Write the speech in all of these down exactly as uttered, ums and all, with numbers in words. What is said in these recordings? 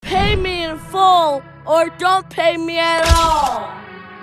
pay me in full or don't pay me at all.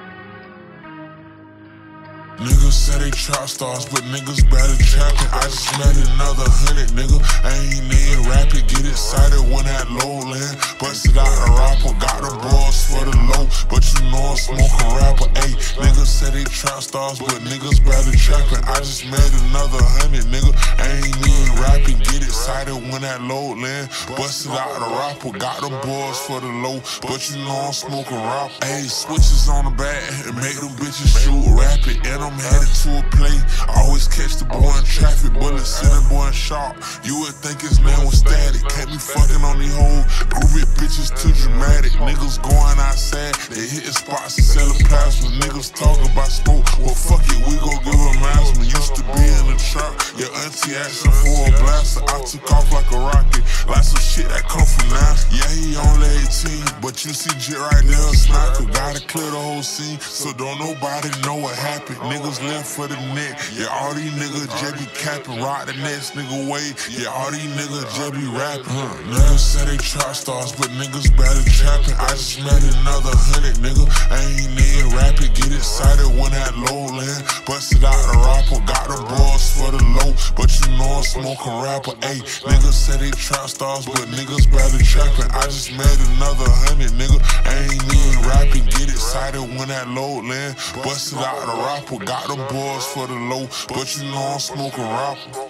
Niggas say they trap stars, but niggas better trapping. I just made another hundred, nigga. I ain't even rapping. Get excited when that low land. Busted out the rapper, got the boys for the low. But you know I'm smoking rapper. Ayy, niggas say they trap stars, but niggas better trapping. I just made another hundred, nigga. I ain't even rapping. Get excited when that low land. Busted out the rapper, got the boys for the low. But you know I'm smoking rapper. Ayy, switches on the back and make them bitches shoot rapid. And I'm headed to a play. Always catch the boy in traffic, bullets in the boy in sharp. You would think his name was Static. Can't be fucking on these hoes. Groovy bitches too dramatic. Niggas going outside, they hitting spots and selling plasma. Niggas talking about smoke. Well, fuck it, we gon' give a asthma. Used to be in the truck. Your auntie asking for a blaster. I took off like a rocket. Like some shit that come from NASA. Yeah, he only eighteen, but you see Jit right there, sniper. Gotta clear the whole scene, so don't nobody know what happened. Niggas live for the net. Yeah, all these niggas just be capping. Rock the next nigga way. Yeah, all these niggas just be rapping. Huh. Niggas say they trap stars, but niggas better trapping. I just made another hundred, nigga. I ain't even rapping. Get excited when that low land. Busted out the rapper, got the boys for the low. But you know I'm smoking rapper. Ayy, niggas say they trap stars, but niggas better trapping. I just made another hundred, nigga. I ain't even rapping. Get excited when that low land. Busted out the rapper, got them boys for the low. But you know I'm smoking rapper.